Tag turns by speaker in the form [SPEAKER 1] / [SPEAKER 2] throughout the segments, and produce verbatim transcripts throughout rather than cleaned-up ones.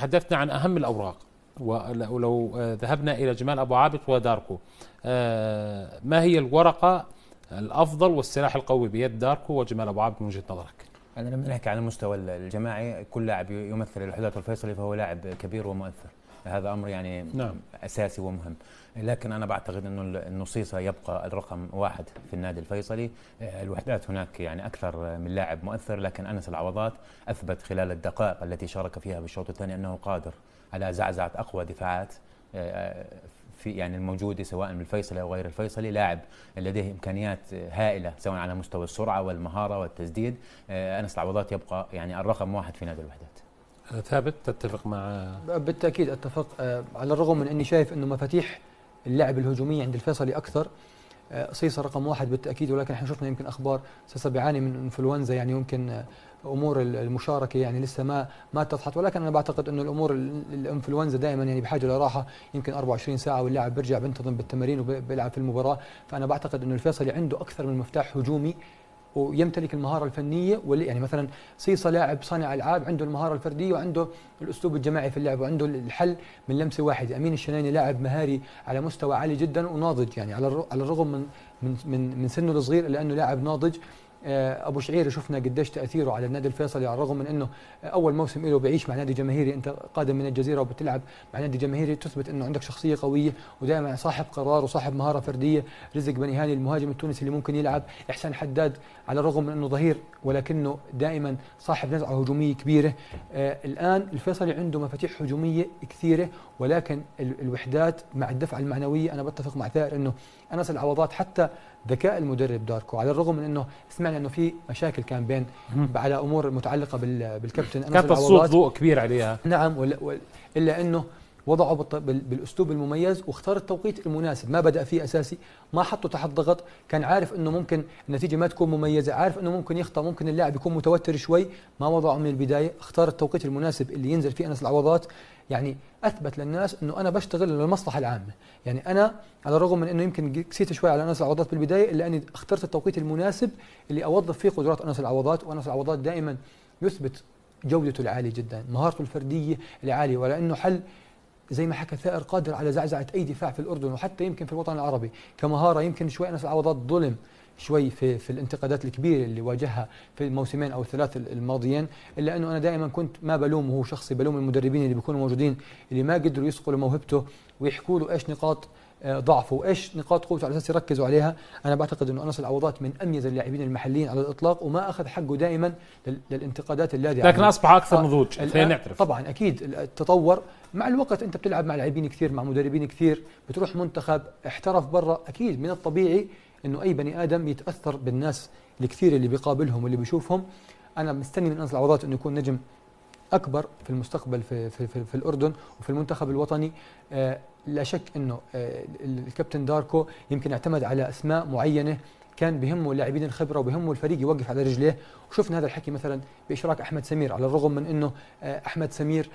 [SPEAKER 1] تحدثنا عن أهم الأوراق، ولو ذهبنا إلى جمال أبو عابد وداركو، ما هي الورقة الأفضل والسلاح القوي بيد داركو وجمال أبو عابد من وجهة نظرك؟
[SPEAKER 2] أنا لما نحكي عن المستوى الجماعي، كل لاعب يمثل الوحدات والفيصلي فهو لاعب كبير ومؤثر، هذا أمر يعني نعم. أساسي ومهم. لكن أنا بعتقد أنه النصيصة يبقى الرقم واحد في النادي الفيصلي. الوحدات هناك يعني أكثر من لاعب مؤثر، لكن أنس العوضات أثبت خلال الدقائق التي شارك فيها بالشوط الثاني أنه قادر على زعزعة أقوى دفاعات في يعني الموجودة سواء بالفيصلي أو غير الفيصلي. لاعب لديه إمكانيات هائلة سواء على مستوى السرعة والمهارة والتسديد. أنس العوضات يبقى يعني الرقم واحد في نادي الوحدات.
[SPEAKER 1] ثابت تتفق مع؟
[SPEAKER 3] بالتأكيد أتفق، على الرغم من أني شايف أنه مفاتيح اللعب الهجومية عند الفيصلي أكثر. صيصة رقم واحد بالتأكيد، ولكن احنا شفنا يمكن أخبار صيصة بيعاني من انفلونزا، يعني يمكن امور المشاركه يعني لسه ما ما اتضحت، ولكن انا بعتقد انه الامور الانفلونزا دائما يعني بحاجه لراحه يمكن أربعة وعشرين ساعه، واللاعب بيرجع بينتظم بالتمارين وبيلعب في المباراه. فانا بعتقد انه الفيصلي عنده اكثر من مفتاح هجومي ويمتلك المهاره الفنيه، واللي يعني مثلا صيصه لاعب صانع العاب عنده المهاره الفرديه وعنده الاسلوب الجماعي في اللعب وعنده الحل من لمسه واحده. امين الشنايني لاعب مهاري على مستوى عالي جدا وناضج، يعني على على الرغم من من من, من سنه الصغير الا انه لاعب ناضج. ابو شعيري شفنا قديش تاثيره على النادي الفيصلي، على الرغم من انه اول موسم له بيعيش مع نادي جماهيري. انت قادم من الجزيره وبتلعب مع نادي جماهيري، تثبت انه عندك شخصيه قويه ودائما صاحب قرار وصاحب مهاره فرديه. رزق بني هاني المهاجم التونسي اللي ممكن يلعب، احسان حداد على الرغم من انه ظهير ولكنه دائما صاحب نزعه هجوميه كبيره. آه الان الفيصلي عنده مفاتيح هجوميه كثيره، ولكن الوحدات مع الدفعه المعنويه. انا بتفق مع ثائر انه انس العوضات حتى ذكاء المدرب داركو، على الرغم من انه سمعنا انه في مشاكل كان بين على امور متعلقه بالكابتن انس
[SPEAKER 1] العوضات، كان الصوت ضوء كبير عليها.
[SPEAKER 3] نعم، الا انه وضعه بالاسلوب المميز واختار التوقيت المناسب، ما بدا فيه اساسي، ما حطه تحت ضغط. كان عارف انه ممكن النتيجه ما تكون مميزه، عارف انه ممكن يخطا، ممكن اللاعب يكون متوتر شوي، ما وضعه من البدايه، اختار التوقيت المناسب اللي ينزل فيه انس العوضات. يعني اثبت للناس انه انا بشتغل للمصلحه العامه. يعني انا على الرغم من انه يمكن قسيت شوي على انس العوضات بالبدايه، الا اني اخترت التوقيت المناسب اللي اوظف فيه قدرات انس العوضات. وانس العوضات دائما يثبت جودته العاليه جدا، مهارته الفرديه العاليه، ولا انه حل زي ما حكى ثائر قادر على زعزعه اي دفاع في الاردن وحتى يمكن في الوطن العربي. كمهاره يمكن شوي انس العوضات ظلم شوي في في الانتقادات الكبيره اللي واجهها في الموسمين او الثلاث الماضيين، الا انه انا دائما كنت ما بلومه هو شخصي، بلوم المدربين اللي بيكونوا موجودين اللي ما قدروا يصقلوا موهبته ويحكوا له ايش نقاط ضعفه وايش نقاط قوته على اساس يركزوا عليها. انا بعتقد انه انس العوضات من اميز اللاعبين المحليين على الاطلاق، وما اخذ حقه دائما للانتقادات اللاذعه،
[SPEAKER 1] لكن اصبح اكثر نضوج. خلينا نعترف
[SPEAKER 3] طبعا اكيد التطور مع الوقت. انت بتلعب مع لاعبين كثير، مع مدربين كثير، بتروح منتخب احترف برا، اكيد من الطبيعي انه اي بني ادم يتاثر بالناس الكثير اللي بيقابلهم واللي بيشوفهم. انا مستني من انس العوضات انه يكون نجم اكبر في المستقبل في في في, في الاردن وفي المنتخب الوطني. آه لا شك انه آه الكابتن داركو يمكن اعتمد على اسماء معينه، كان بهمه اللاعبين الخبره وبهمه الفريق يوقف على رجليه، وشفنا هذا الحكي مثلا باشراك احمد سمير، على الرغم من انه آه احمد سمير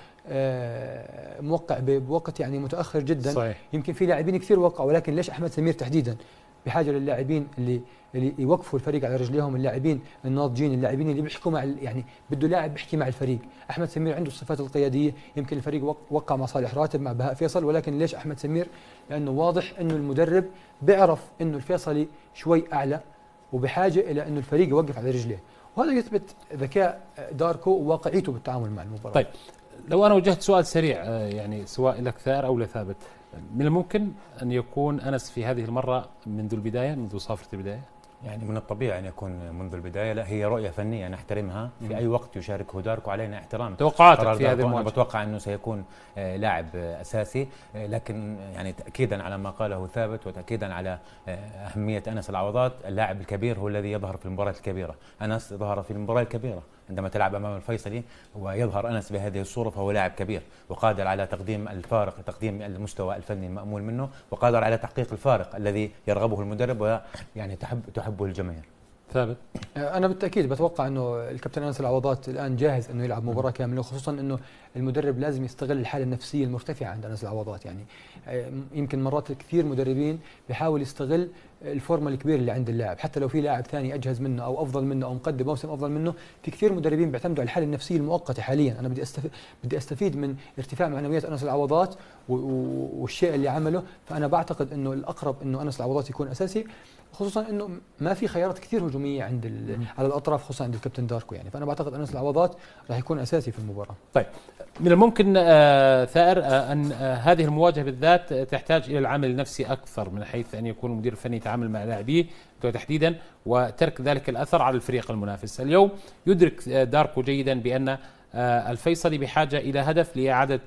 [SPEAKER 3] آه موقع بوقت يعني متاخر جدا.
[SPEAKER 1] صحيح.
[SPEAKER 3] يمكن في لاعبين كثير وقعوا، ولكن ليش احمد سمير تحديدا؟ بحاجه للاعبين اللي اللي يوقفوا الفريق على رجليهم، اللاعبين الناضجين، اللاعبين اللي بيحكوا مع يعني بده لاعب بيحكي مع الفريق. احمد سمير عنده الصفات القياديه، يمكن الفريق وقع مع صالح راتب مع بهاء فيصل، ولكن ليش احمد سمير؟ لانه واضح انه المدرب بيعرف انه الفيصلي شوي اعلى وبحاجه الى انه الفريق يوقف على رجليه، وهذا يثبت ذكاء داركو وواقعيته بالتعامل مع المباراه.
[SPEAKER 1] طيب لو انا وجهت سؤال سريع يعني سواء لك ثائر او لثابت، من الممكن ان يكون انس في هذه المره منذ البدايه، منذ صافره البدايه؟
[SPEAKER 2] يعني من الطبيعي أن يكون منذ البداية. لا، هي رؤية فنية نحترمها، في أي وقت يشاركه داركو علينا احترام
[SPEAKER 1] توقعاتك في هذه المواجهة.
[SPEAKER 2] أنا بتوقع أنه سيكون لاعب أساسي، لكن يعني تأكيدا على ما قاله ثابت وتأكيدا على أهمية أنس العوضات، اللاعب الكبير هو الذي يظهر في المباراة الكبيرة. أنس ظهر في المباراة الكبيرة عندما تلعب أمام الفيصلي، ويظهر أنس بهذه الصورة، فهو لاعب كبير وقادر على تقديم الفارق، تقديم المستوى الفني المأمول منه، وقادر على تحقيق الفارق الذي يرغبه المدرب ويعني تحب تحبه الجماهير.
[SPEAKER 1] ثابت؟
[SPEAKER 3] أنا بالتأكيد بتوقع أنه الكابتن أنس العوضات الآن جاهز أنه يلعب مباراة كاملة، وخصوصا أنه المدرب لازم يستغل الحالة النفسية المرتفعة عند أنس العوضات. يعني يمكن مرات كثير مدربين بيحاول يستغل الفورمه الكبير اللي عند اللاعب، حتى لو في لاعب ثاني اجهز منه او افضل منه او مقدم موسم افضل منه، في كثير مدربين بيعتمدوا على الحاله النفسيه المؤقته حاليا. انا بدي استفيد بدي استفيد من ارتفاع معنويات انس العوضات والشيء اللي عمله، فانا بعتقد انه الاقرب انه انس العوضات يكون اساسي، خصوصا انه ما في خيارات كثير هجوميه عند على الاطراف، خصوصا عند الكابتن داركو يعني، فانا بعتقد انس العوضات راح يكون اساسي في المباراه.
[SPEAKER 1] طيب، من الممكن آه ثائر آه ان آه هذه المواجهه بالذات تحتاج الى العامل النفسي اكثر، من حيث ان يكون المدير الفني يتعامل مع لاعبيه تحديدا وترك ذلك الاثر على الفريق المنافس. اليوم يدرك داركو جيدا بان الفيصلي بحاجه الى هدف لاعاده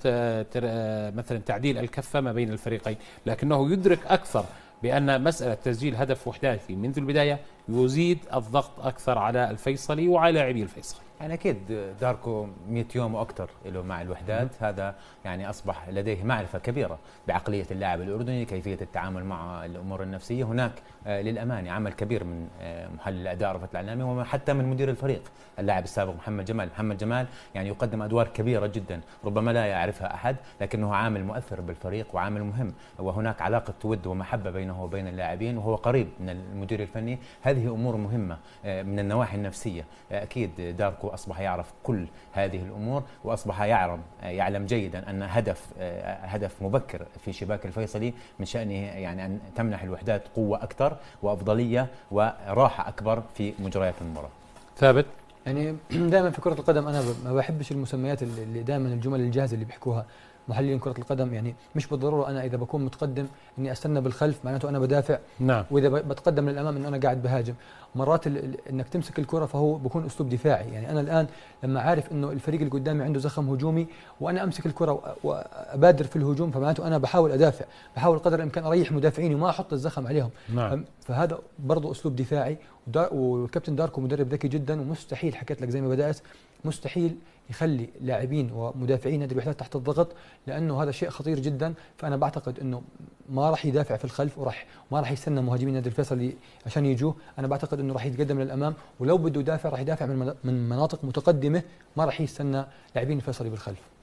[SPEAKER 1] مثلا تعديل الكفه ما بين الفريقين، لكنه يدرك اكثر بأن مسألة تسجيل هدف وحداتي منذ البداية يزيد الضغط أكثر على الفيصلي وعلى لاعبي الفيصلي.
[SPEAKER 2] يعني أكيد داركو مئة يوم وأكثر له مع الوحدات، هذا يعني أصبح لديه معرفة كبيرة بعقلية اللاعب الأردني، كيفية التعامل مع الأمور النفسية. هناك آه للأمانة عمل كبير من آه محلل الأداء رفعت العنامي وحتى من مدير الفريق اللاعب السابق محمد جمال. محمد جمال يعني يقدم أدوار كبيرة جدا ربما لا يعرفها أحد، لكنه عامل مؤثر بالفريق وعامل مهم، وهناك علاقة ود ومحبة بينه وبين اللاعبين، وهو قريب من المدير الفني. هذه أمور مهمة آه من النواحي النفسية. آه أكيد داركو أصبح يعرف كل هذه الأمور، وأصبح يعلم يعلم جيدا أن هدف هدف مبكر في شباك الفيصلي من شأنه يعني أن تمنح الوحدات قوة أكثر وأفضلية وراحة أكبر في مجريات المباراة.
[SPEAKER 1] ثابت،
[SPEAKER 3] يعني دائما في كرة القدم أنا ما بحبش المسميات اللي دائما الجمل الجاهزة اللي بيحكوها محللين كرة القدم، يعني مش بالضرورة أنا إذا بكون متقدم إني أستنى بالخلف معناته أنا بدافع،
[SPEAKER 1] نعم،
[SPEAKER 3] وإذا بتقدم للأمام إنه أنا قاعد بهاجم. مرات إنك تمسك الكرة فهو بكون أسلوب دفاعي، يعني أنا الآن لما عارف إنه الفريق اللي قدامي عنده زخم هجومي وأنا أمسك الكرة وأبادر في الهجوم، فمعناته أنا بحاول أدافع، بحاول قدر الإمكان أريح مدافعيني وما أحط الزخم عليهم.
[SPEAKER 1] نعم.
[SPEAKER 3] فهذا برضه أسلوب دفاعي، والكابتن داركو مدرب ذكي جدا، ومستحيل حكيت لك زي ما بدأت مستحيل يخلي لاعبين ومدافعين نادي الوحدات تحت الضغط، لانه هذا شيء خطير جدا. فانا بعتقد انه ما راح يدافع في الخلف وراح ما راح يستنى مهاجمين نادي الفيصلي عشان يجوه، انا بعتقد انه راح يتقدم للامام، ولو بده يدافع راح يدافع من من مناطق متقدمه، ما راح يستنى لاعبين الفيصلي بالخلف.